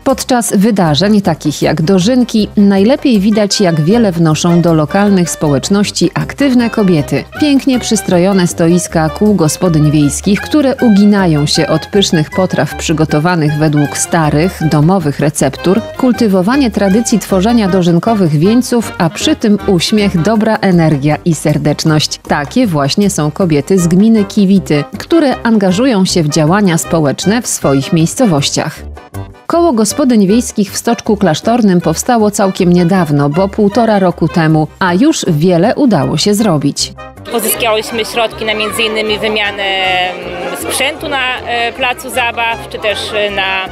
Podczas wydarzeń takich jak dożynki najlepiej widać, jak wiele wnoszą do lokalnych społeczności aktywne kobiety. Pięknie przystrojone stoiska kół gospodyń wiejskich, które uginają się od pysznych potraw przygotowanych według starych, domowych receptur, kultywowanie tradycji tworzenia dożynkowych wieńców, a przy tym uśmiech, dobra energia i serdeczność. Takie właśnie są kobiety z gminy Kiwity, które angażują się w działania społeczne w swoich miejscowościach. Koło gospodyń wiejskich w Stoczku Klasztornym powstało całkiem niedawno, bo 1,5 roku temu, a już wiele udało się zrobić. Pozyskiałyśmy środki na m.in. wymianę sprzętu na placu zabaw, czy też na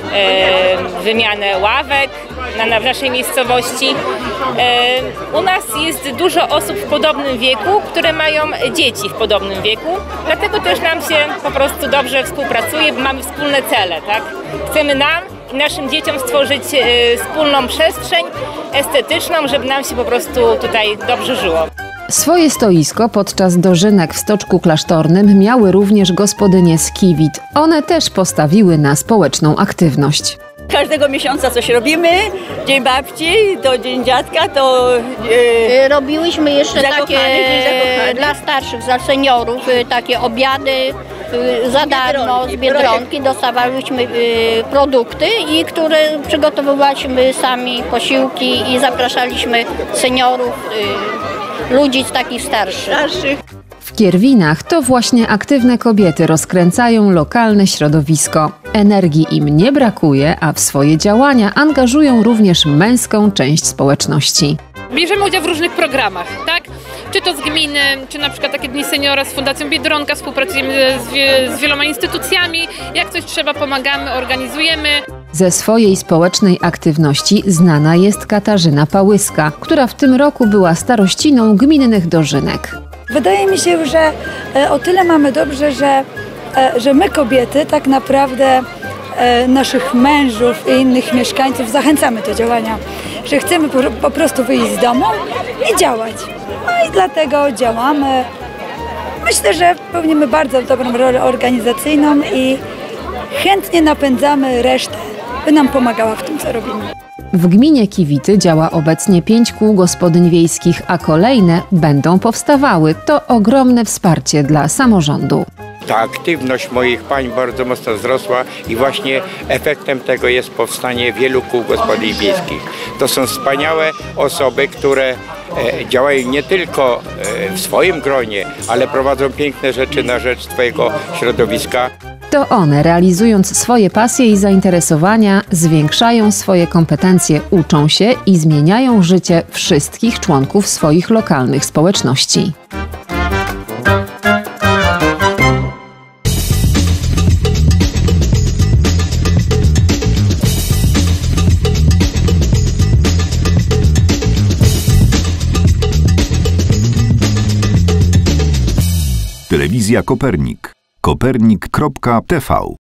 wymianę ławek w naszej miejscowości. U nas jest dużo osób w podobnym wieku, które mają dzieci w podobnym wieku, dlatego też nam się po prostu dobrze współpracuje, bo mamy wspólne cele, tak? Chcemy nam i naszym dzieciom stworzyć wspólną przestrzeń estetyczną, żeby nam się po prostu tutaj dobrze żyło. Swoje stoisko podczas dożynek w Stoczku Klasztornym miały również gospodynie z Kiwit. One też postawiły na społeczną aktywność. Każdego miesiąca coś robimy, Dzień Babci, to Dzień Dziadka, to... Robiłyśmy jeszcze takie dla starszych, dla seniorów, takie obiady za darmo z Biedronki. Dostawałyśmy produkty, i które przygotowywałyśmy sami, posiłki, i zapraszaliśmy seniorów, ludzi z takich starszych. W Kierwinach to właśnie aktywne kobiety rozkręcają lokalne środowisko. Energii im nie brakuje, a w swoje działania angażują również męską część społeczności. Bierzemy udział w różnych programach, tak? Czy to z gminy, czy na przykład takie Dni Seniora z Fundacją Biedronka, współpracujemy z wieloma instytucjami. Jak coś trzeba, pomagamy, organizujemy. Ze swojej społecznej aktywności znana jest Katarzyna Pałyska, która w tym roku była starościną gminnych dożynek. Wydaje mi się, że o tyle mamy dobrze, że my kobiety tak naprawdę naszych mężów i innych mieszkańców zachęcamy do działania, że chcemy po prostu wyjść z domu i działać. No i dlatego działamy. Myślę, że pełnimy bardzo dobrą rolę organizacyjną i chętnie napędzamy resztę, by nam pomagała w tym, co robimy. W gminie Kiwity działa obecnie 5 kół gospodyń wiejskich, a kolejne będą powstawały. To ogromne wsparcie dla samorządu. Ta aktywność moich pań bardzo mocno wzrosła i właśnie efektem tego jest powstanie wielu kół gospodyń wiejskich. To są wspaniałe osoby, które działają nie tylko w swoim gronie, ale prowadzą piękne rzeczy na rzecz swojego środowiska. To one, realizując swoje pasje i zainteresowania, zwiększają swoje kompetencje, uczą się i zmieniają życie wszystkich członków swoich lokalnych społeczności. Telewizja Kopernik. Kopernik.tv